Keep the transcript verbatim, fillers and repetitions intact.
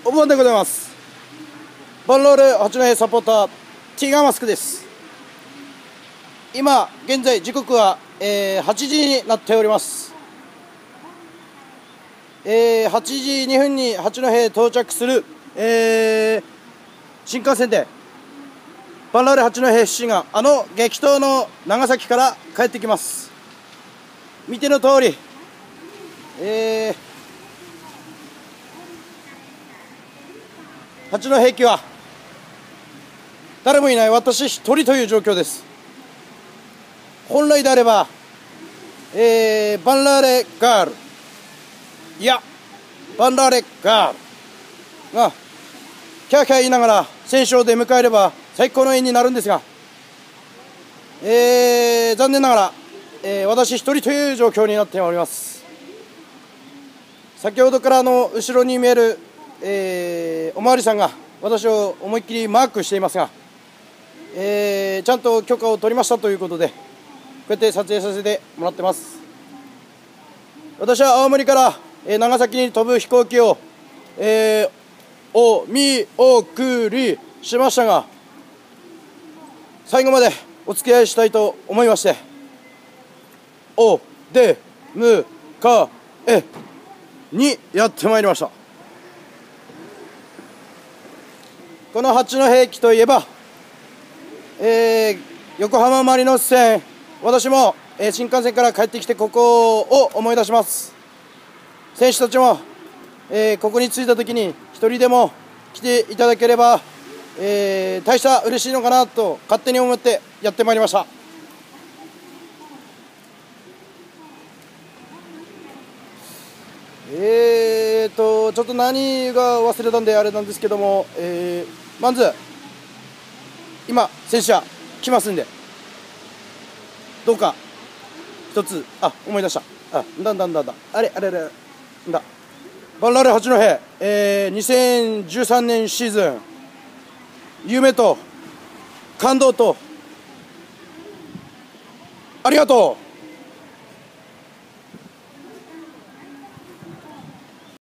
お盆でございます。バンロール八戸サポーターティガーマスクです。今現在時刻は、えー、はちじになっております。えー、はちじにふんに八戸へ到着する、えー、新幹線でバンロール八戸 エフシー があの激闘の長崎から帰ってきます。見ての通り、えー、八戸駅は誰もいない私一人という状況です。本来であれば、えー、バンラーレガールいやバンラーレガールがキャーキャー言いながら戦勝で迎えれば最高の縁になるんですが、えー、残念ながら、えー、私一人という状況になっております。先ほどからの後ろに見える、えー、おまわりさんが私を思いっきりマークしていますが、えー、ちゃんと許可を取りましたということでこうやって撮影させてもらってます。私は青森から、えー、長崎に飛ぶ飛行機を、えー、お見送りしましたが、最後までお付き合いしたいと思いまして、おでむかえにやってまいりました。この八戸駅といえば、えー、横浜マリノス線、私も、えー、新幹線から帰ってきてここを思い出します。選手たちも、えー、ここに着いた時に一人でも来ていただければ、えー、大した嬉しいのかなと勝手に思ってやってまいりました。えーとちょっと何が忘れたんであれなんですけども、えーまず今選手は来ますんで、どうか一つ、あ思い出した、あだんだんだんだあれあれあれだバンラーレ八戸、えー、にせんじゅうさんねんシーズン夢と感動とありがとう。